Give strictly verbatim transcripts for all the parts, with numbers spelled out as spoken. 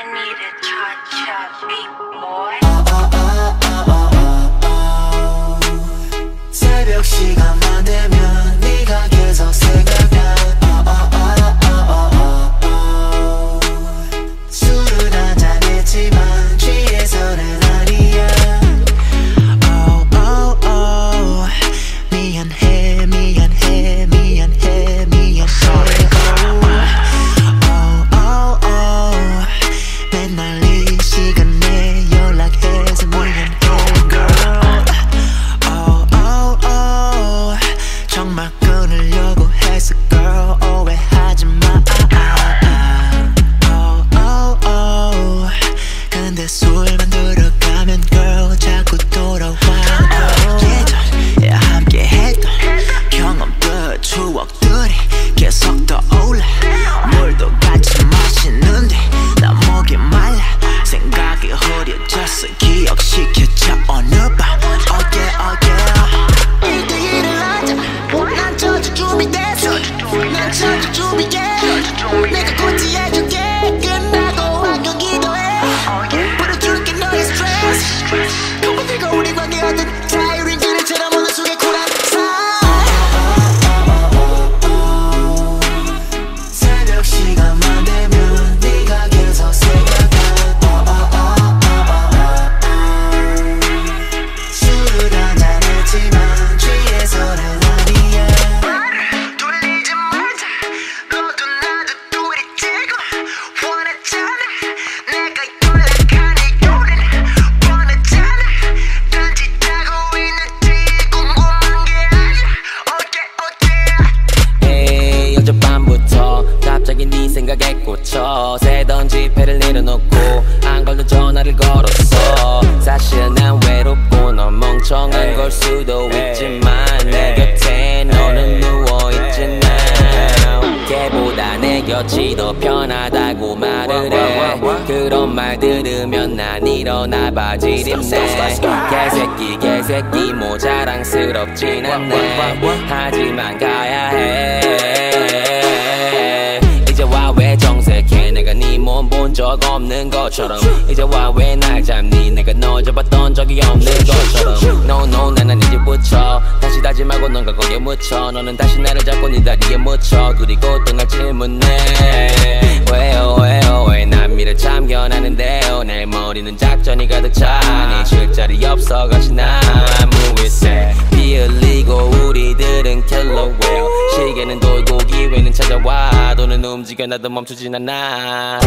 need a cha-cha big boy. 새벽 시간만 되면 네가 계속 생각나. 술은 한잔 했지만 취해서는 아니야. Oh, oh, oh. 미안해 미안해 미안해 미안해. Oh, oh, oh. 맨날 이 시간에 연락해서 미안해 girl. Oh, oh, oh. 정말 끊으려고 했어 girl. 오해하지 마. Oh, oh, oh. 근데 술만 들어가면 girl 자꾸 돌아와. 예전에 함께 했던 경험들 추억들이 계속 떠올라. 물도 같이 마시는데 나 목이 말라. 생각이 흐려졌어 기억시켜줘 어느 밤. Oh yeah, oh yeah. 일대일을 하자. 난 저주 준비됐어. 난 저주 준비해. 내가 고치해줄게. 끝나고 안녕 기도해. 풀어줄게 너의 스트레스. 그리고 우리 관계하던 자유인 그릇처럼 오늘 속에 쿨한 새벽 시간만 되면 네가 계속 생각나. 술을 한잔 했지만 취해서는 아니야. 돌리지 말자. 너도 나도 둘이 지금 원하잖아. 내가 연락한 이유는 원하잖아. 단지 자고 있는지 궁금한 게 아니야. Okay, okay. 에이, 어젯밤부터 갑자기 네 생각에 꽂혀 새던 지폐를 내려놓고 안 걸던 전화를 걸었어. 사실 난 외롭고 넌 멍청한 걸 수도 있지만 내 곁에 너는 누워있지 now. 걔보다 내 곁이 더 편하다고 말을 해. 그런 말 들으면 난 일어나 바지를 입네. 개새끼 개새끼 뭐 자랑스럽진 않네. 하지만 가야 해. 이제 와 왜 정색해. 내가 네 몸 본 적 없는 것처럼. 이제 와 왜 날 잡니. 내가 널 잡았던 적이 없는 것처럼. No no 나는 이제 붙여. 다시 다짐하고 넌가 거기에 묻혀. 너는 다시 나를 잡고 네 다리에 묻혀. 둘이 고통을 질문해. 왜요 왜요 왜 난 미래 참견하는데요. 내 머리는 작전이 가득 차. 네 쉴 자리 없어 같이 나무 위세 비 흘리고 우리들은 킬러 웨어. 시계는 돌고 기회는 찾아와. 돈은 움직여 나도 멈추진 않아.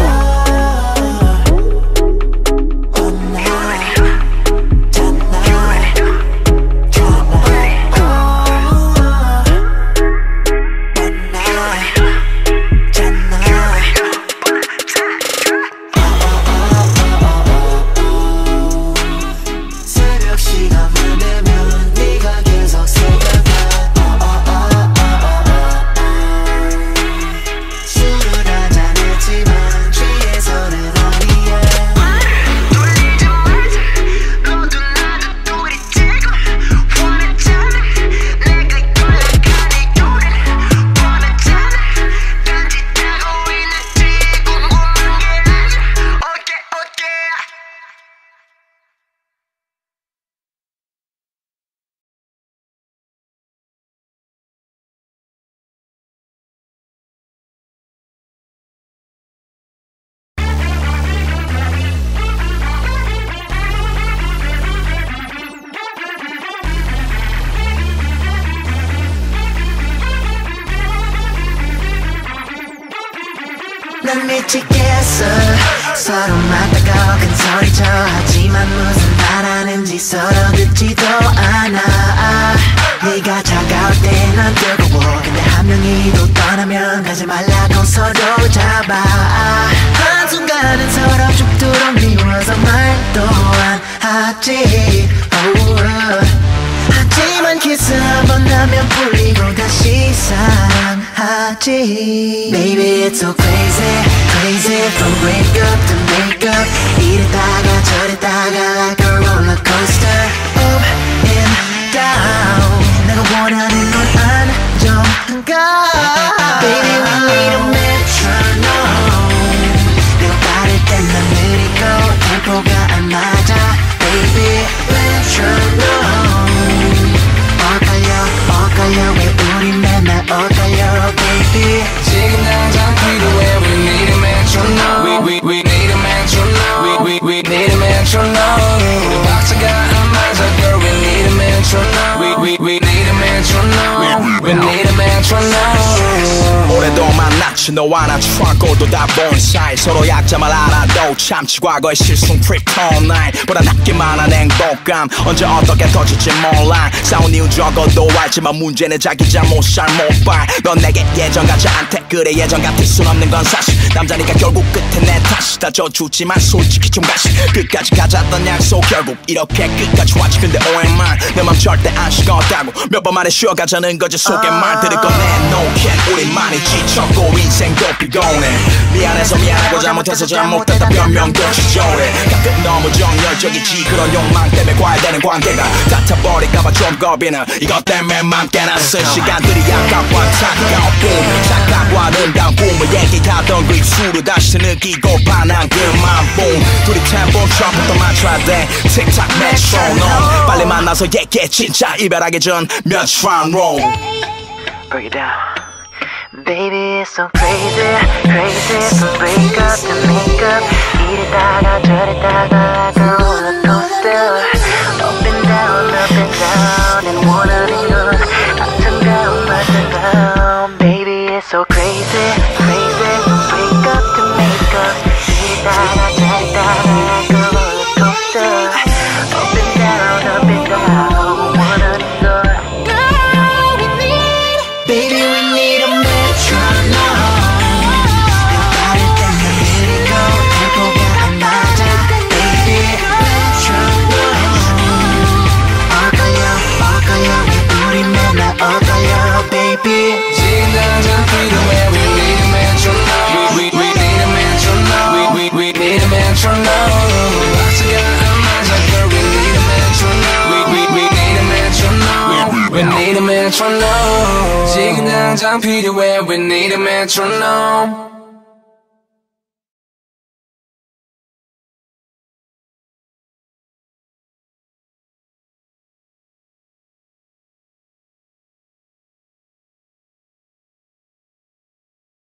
새벽 시간만 되면 네가 계속 생각나. 술을 한잔 했지만 취해서는 아니야. 돌리지 말자. 너도 나도 둘이 지금 원하잖아. 내가 연락한 이유는 원하잖아. 단지 자고 있는지 궁금한 게 아니야. Okay, okay. 난 미치겠어. 서로 맞다가 큰 소리쳐. 하지만 무슨 말하는지 서로 듣지도 않아. 네가 차가울 때 난 뜨거워. 근데 한 명이 또 떠나면 가지 말라고 서로 잡아. 한순간은 서로 죽도록 미워서 말도 안 하지. oh, oh. 하지만 키스 한번 하면 풀리고 다시 사랑하지. Baby it's so crazy crazy from break up to make up. 이랬다가 저랬다가 like a roller coaster. Up and down. 내가 원하는 건 안정감. Baby we need a metronome. 내가 빠를 땐 난 마치 너와 나 트렁크도 다 본 사이 서로 약점을 알아도 참치 과거의 실수 프리톤 나인 보다 낫기만 한 행복감 언제 어떻게 터질지 몰라 싸운 이유 적어도 알지만 문제는 자기 잘못 잘못발 넌 내게 예전 같지 않대 그래 예전 같을 순 없는 건 사실 남자니까 결국 끝에 내 탓이다 져주지만 솔직히 좀 가시 끝까지 가졌던 약속 결국 이렇게 끝까지 왔지 근데 오해만 내 맘 절대 안 식었다고 몇 번 말해 쉬어가자는 거지 속에 말 들을 건 내놓게 우리 많이 지쳤고 인생도 피곤해 미안해서 미안하고 잘못해서 잘못했다 변명도 지저래 가끔 너무 정열적이지 그런 욕망 때문에 과열되는 관계가 닫아버릴까봐 좀 겁이 나 이것 때문에 맘 깨나 쓴 시간들이 아깝고 안타까운 꿈 착각과 아름다운 꿈을 얘기하던 그 입술을 다시 느끼고 반한 그만 봄 둘이 템포 처음부터 맞춰야 돼 틱탁 메트로놈 빨리 만나서 얘기해 진짜 이별하기 전 몇 round roll Break it down Baby it's so crazy crazy from break up to make up 이랬다가 저랬다가 like a roller coaster up and down up and down and 원하는 건 up and down up and down Baby it's so crazy crazy from break up to make up 이랬다가 저랬다가 like a roller coaster up and down up and down 원하는 건 Baby we need a metronome 빠를 때는 느리고 tempo가 안 맞아 Baby metronome 엇갈려 엇갈려 왜 우리 맨날 엇갈려 Baby 지금 당장 freedom where we need a metronome We, we, we need a metronome We, we, we need a metronome 박자가 안 맞아 girl we need a metronome We, we, we need a metronome We need a metronome 지금 당장 필요해 We need a metronome